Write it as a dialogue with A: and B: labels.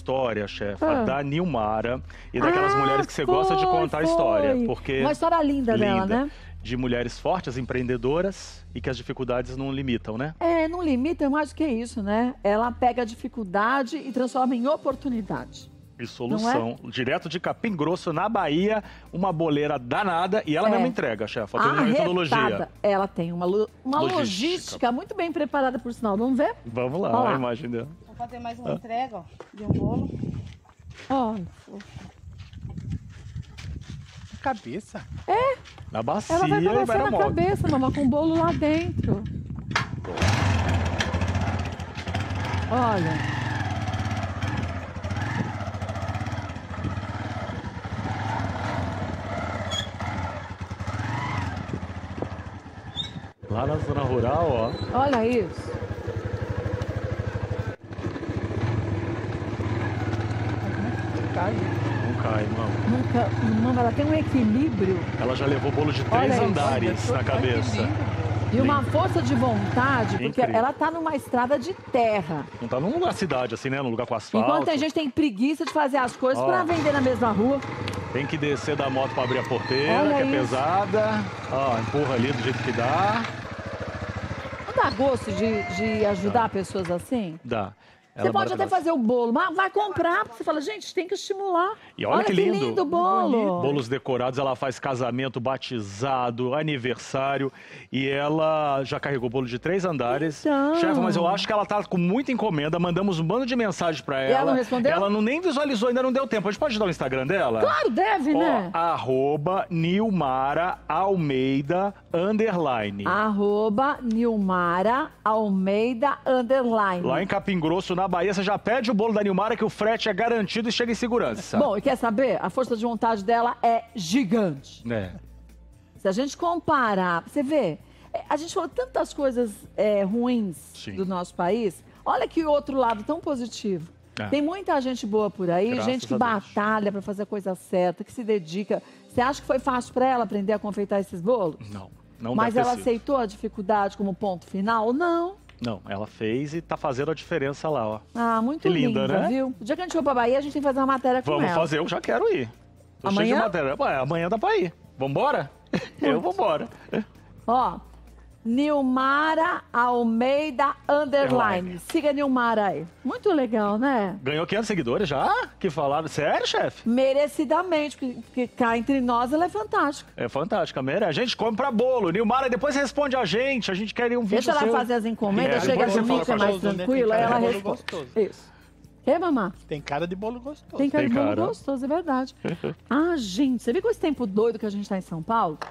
A: história, chefa, da Nilmara e daquelas mulheres que você gosta de contar a história. Porque
B: uma história linda dela, né?
A: De mulheres fortes, empreendedoras e que as dificuldades não limitam, né?
B: É, não limita, é mais do que isso, né? Ela pega a dificuldade e transforma em oportunidade.
A: E solução. Direto de Capim Grosso, na Bahia, uma boleira danada e ela mesmo entrega, chefa. Tem uma metodologia.
B: Ela tem uma logística muito bem preparada, por sinal. Vamos ver?
A: Vamos lá, a imagem dela.
C: Vou fazer mais uma entrega, ó, de um bolo.
B: Olha.
D: Cabeça.
B: É.
A: Na bacia
B: ela vai
A: e vai
B: colocar na cabeça, mamãe, com o bolo lá dentro. Olha.
A: Lá na zona rural, ó.
B: Olha isso.
A: Não cai, não.
B: Nunca, mamãe, ela tem um equilíbrio.
A: Ela já levou bolo de 3 andares na cabeça.
B: E uma força de vontade, porque ela tá numa estrada de terra.
A: Não tá num lugar cidade, assim, né? Num lugar com asfalto.
B: Enquanto a gente tem preguiça de fazer as coisas pra vender na mesma rua.
A: Tem que descer da moto pra abrir a porteira,
B: Olha
A: que é
B: isso.
A: pesada. Ó, empurra ali do jeito que dá.
B: Não dá gosto de ajudar pessoas assim?
A: Dá.
B: Você pode até fazer o bolo, mas vai comprar, porque você fala, gente, tem que estimular.
A: E olha que lindo.
B: o bolo.
A: Bolos decorados, ela faz casamento, batizado, aniversário. E ela já carregou bolo de 3 andares.
B: Então.
A: Chefa, mas eu acho que ela tá com muita encomenda. Mandamos um bando de mensagem pra ela.
B: E ela não respondeu?
A: Ela nem visualizou, ainda não deu tempo. A gente pode dar o Instagram dela?
B: Claro, deve, né?
A: @Nilmara Almeida _.
B: @Nilmara Almeida _.
A: Lá em Capim Grosso, na Bahia, você já pede o bolo da Nilmara que o frete é garantido e chega em segurança.
B: Bom, e quer saber? A força de vontade dela é gigante.
A: É.
B: Se a gente comparar, você vê, a gente falou tantas coisas ruins do nosso país, olha que outro lado tão positivo. Tem muita gente boa por aí,
A: Graças
B: gente que
A: a Deus.
B: batalha para fazer a coisa certa, que se dedica. Você acha que foi fácil para ela aprender a confeitar esses bolos?
A: Não
B: Mas
A: deve ter
B: ela
A: sido.
B: aceitou a dificuldade como ponto final? Não.
A: Não, ela fez e tá fazendo a diferença lá, ó.
B: Ah, muito
A: Que linda, né?
B: viu? O dia que a gente for pra Bahia, a gente tem que fazer uma matéria com ela.
A: Vamos fazer, eu já quero ir. Tô
B: Amanhã?
A: cheio de matéria. Ué, amanhã dá pra ir. Vambora? Eu vambora.
B: Ó, Nilmara Almeida _. Siga a Nilmara aí. Muito legal, né?
A: Ganhou 500 seguidores já? Que falaram. Sério, chefe?
B: Merecidamente, porque cá entre nós ela é fantástica.
A: É fantástica, a gente come pra bolo. Nilmara, depois responde a gente quer ir um vídeo
B: Deixa ela
A: seu.
B: fazer as encomendas, chega
A: depois você
B: comigo, que é
A: fala
B: mais
A: pra gente.
B: tranquilo, aí ela responde.
D: Gostoso.
B: Isso. Quer, mamá?
D: Tem cara de bolo gostoso.
B: Tem cara de
A: Tem
B: bolo
A: cara.
B: gostoso, é verdade. Ah, gente, você viu com esse tempo doido que a gente tá em São Paulo?